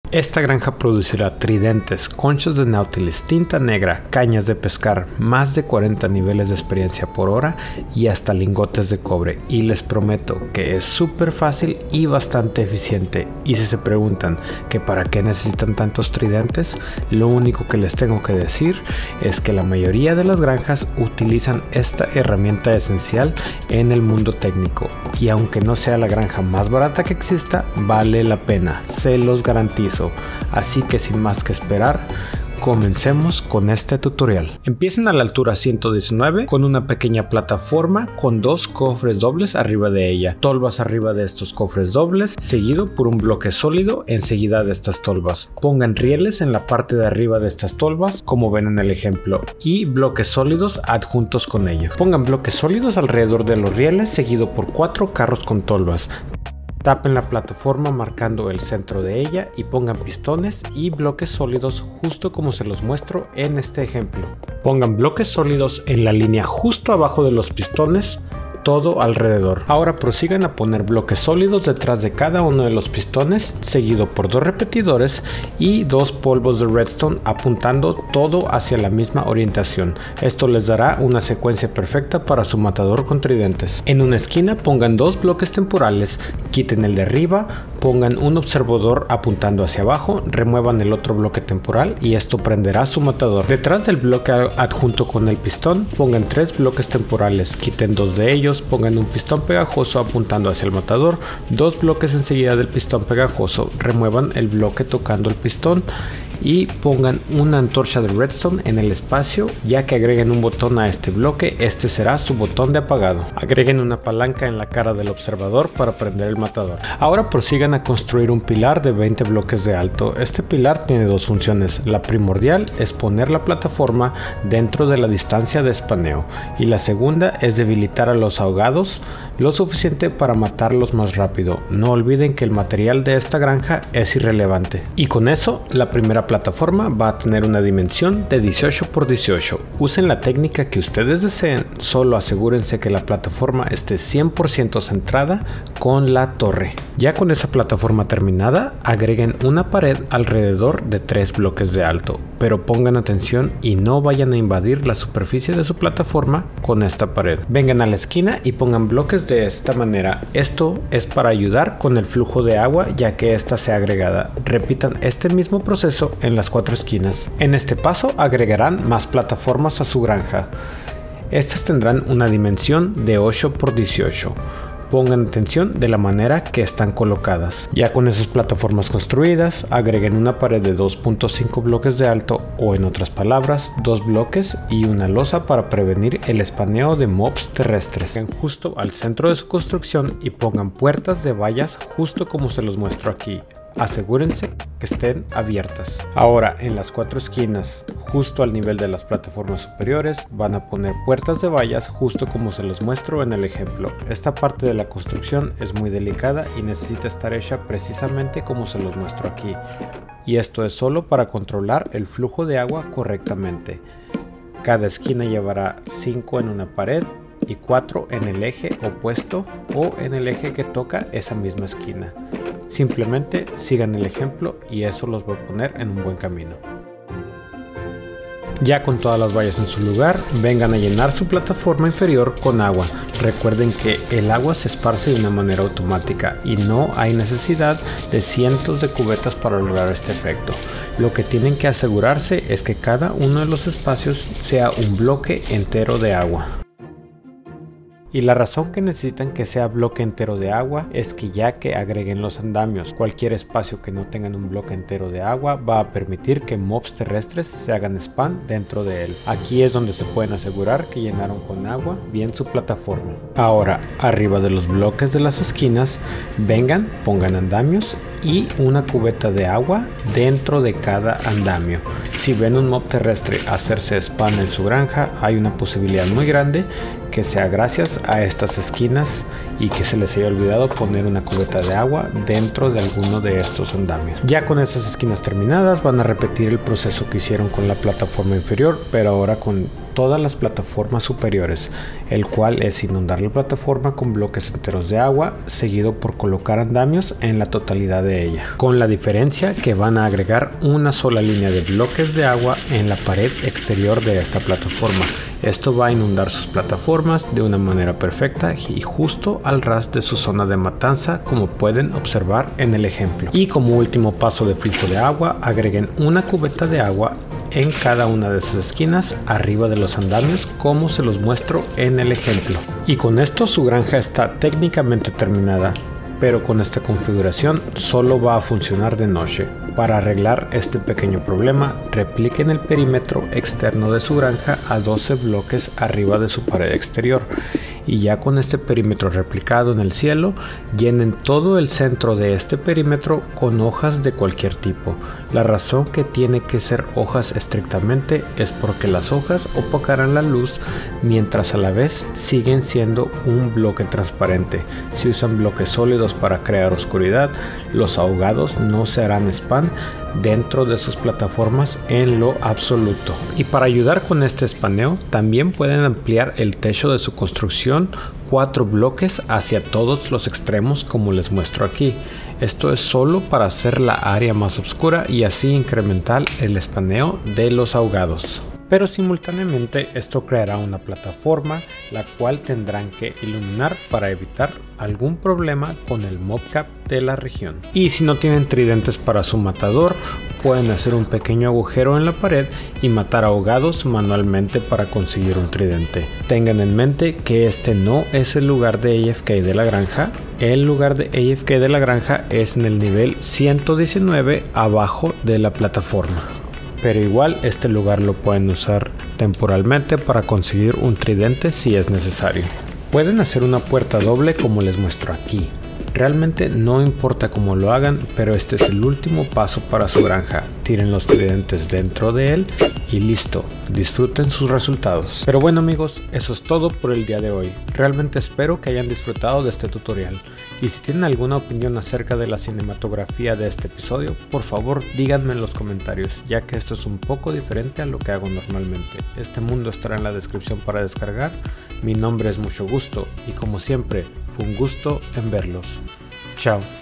Esta granja producirá tridentes, conchas de Nautilus, tinta negra, cañas de pescar, más de 40 niveles de experiencia por hora y hasta lingotes de cobre. Y les prometo que es súper fácil y bastante eficiente. Y si se preguntan que para qué necesitan tantos tridentes, lo único que les tengo que decir es que la mayoría de las granjas utilizan esta herramienta esencial en el mundo técnico. Y aunque no sea la granja más barata que exista, vale la pena, se los garantizo. Así que sin más que esperar, comencemos con este tutorial. Empiecen a la altura 119 con una pequeña plataforma con dos cofres dobles arriba de ella, tolvas arriba de estos cofres dobles, seguido por un bloque sólido enseguida de estas tolvas. Pongan rieles en la parte de arriba de estas tolvas, como ven en el ejemplo, y bloques sólidos adjuntos con ellos. Pongan bloques sólidos alrededor de los rieles, seguido por 4 carros con tolvas. Tapen la plataforma marcando el centro de ella y pongan pistones y bloques sólidos justo como se los muestro en este ejemplo. Pongan bloques sólidos en la línea justo abajo de los pistones, todo alrededor. Ahora prosigan a poner bloques sólidos detrás de cada uno de los pistones, seguido por 2 repetidores y 2 polvos de redstone apuntando todo hacia la misma orientación. Esto les dará una secuencia perfecta para su matador con tridentes. En una esquina pongan 2 bloques temporales, quiten el de arriba, pongan un observador apuntando hacia abajo, remuevan el otro bloque temporal y esto prenderá su matador. Detrás del bloque adjunto con el pistón, pongan 3 bloques temporales, quiten 2 de ellos, pongan un pistón pegajoso apuntando hacia el matador, 2 bloques enseguida del pistón pegajoso, remuevan el bloque tocando el pistón y pongan una antorcha de redstone en el espacio. Ya que agreguen un botón a este bloque, este será su botón de apagado. Agreguen una palanca en la cara del observador para prender el matador. Ahora prosigan a construir un pilar de 20 bloques de alto. Este pilar tiene 2 funciones. La primordial es poner la plataforma dentro de la distancia de espaneo y la segunda es debilitar a los ahogados lo suficiente para matarlos más rápido. No olviden que el material de esta granja es irrelevante. Y con eso, la primera plataforma va a tener una dimensión de 18 por 18. Usen la técnica que ustedes deseen, solo asegúrense que la plataforma esté 100% centrada con la torre. Ya con esa plataforma terminada, agreguen una pared alrededor de 3 bloques de alto, pero pongan atención y no vayan a invadir la superficie de su plataforma con esta pared. Vengan a la esquina y pongan bloques de esta manera. Esto es para ayudar con el flujo de agua, ya que esta sea agregada. Repitan este mismo proceso en las 4 esquinas. En este paso agregarán más plataformas a su granja. Estas tendrán una dimensión de 8 por 18. Pongan atención de la manera que están colocadas. Ya con esas plataformas construidas, agreguen una pared de 2.5 bloques de alto, o en otras palabras, 2 bloques y una losa para prevenir el espaneo de mobs terrestres. Vengan justo al centro de su construcción y pongan puertas de vallas justo como se los muestro aquí. Asegúrense que estén abiertas. Ahora en las 4 esquinas, justo al nivel de las plataformas superiores, van a poner puertas de vallas justo como se los muestro en el ejemplo. Esta parte de la construcción es muy delicada y necesita estar hecha precisamente como se los muestro aquí. Y esto es solo para controlar el flujo de agua correctamente. Cada esquina llevará 5 en una pared y 4 en el eje opuesto o en el eje que toca esa misma esquina. Simplemente sigan el ejemplo y eso los va a poner en un buen camino. Ya con todas las vallas en su lugar, vengan a llenar su plataforma inferior con agua. Recuerden que el agua se esparce de una manera automática y no hay necesidad de cientos de cubetas para lograr este efecto. Lo que tienen que asegurarse es que cada uno de los espacios sea un bloque entero de agua. Y la razón que necesitan que sea bloque entero de agua es que ya que agreguen los andamios, cualquier espacio que no tengan un bloque entero de agua va a permitir que mobs terrestres se hagan spawn dentro de él. Aquí es donde se pueden asegurar que llenaron con agua bien su plataforma. Ahora, arriba de los bloques de las esquinas, vengan, pongan andamios y una cubeta de agua dentro de cada andamio. Si ven un mob terrestre hacerse spawn en su granja, hay una posibilidad muy grande que sea gracias a estas esquinas y que se les haya olvidado poner una cubeta de agua dentro de alguno de estos andamios. Ya con estas esquinas terminadas van a repetir el proceso que hicieron con la plataforma inferior, pero ahora con todas las plataformas superiores, el cual es inundar la plataforma con bloques enteros de agua, seguido por colocar andamios en la totalidad de ella, con la diferencia que van a agregar una sola línea de bloques de agua en la pared exterior de esta plataforma. Esto va a inundar sus plataformas de una manera perfecta y justo al ras de su zona de matanza, como pueden observar en el ejemplo. Y como último paso de filtro de agua, agreguen una cubeta de agua en cada una de esas esquinas arriba de los andamios, como se los muestro en el ejemplo. Y con esto su granja está técnicamente terminada, pero con esta configuración solo va a funcionar de noche. Para arreglar este pequeño problema, repliquen el perímetro externo de su granja a 12 bloques arriba de su pared exterior, y ya con este perímetro replicado en el cielo, llenen todo el centro de este perímetro con hojas de cualquier tipo. La razón que tiene que ser hojas estrictamente es porque las hojas opacarán la luz, mientras a la vez siguen siendo un bloque transparente. Si usan bloques sólidos para crear oscuridad, los ahogados no se harán spam dentro de sus plataformas en lo absoluto. Y para ayudar con este espaneo, también pueden ampliar el techo de su construcción 4 bloques hacia todos los extremos, como les muestro aquí. Esto es solo para hacer la área más oscura y así incrementar el espaneo de los ahogados. Pero simultáneamente esto creará una plataforma la cual tendrán que iluminar para evitar algún problema con el mocap de la región. Y si no tienen tridentes para su matador, pueden hacer un pequeño agujero en la pared y matar ahogados manualmente para conseguir un tridente. Tengan en mente que este no es el lugar de AFK de la granja. El lugar de AFK de la granja es en el nivel 119 abajo de la plataforma. Pero igual este lugar lo pueden usar temporalmente para conseguir un tridente si es necesario. Pueden hacer una puerta doble como les muestro aquí. Realmente no importa cómo lo hagan, pero este es el último paso para su granja. Tiren los tridentes dentro de él y listo, disfruten sus resultados. Pero bueno amigos, eso es todo por el día de hoy. Realmente espero que hayan disfrutado de este tutorial. Y si tienen alguna opinión acerca de la cinematografía de este episodio, por favor díganme en los comentarios, ya que esto es un poco diferente a lo que hago normalmente. Este mundo estará en la descripción para descargar. Mi nombre es Mucho Gusto y como siempre, fue un gusto en verlos. Chao.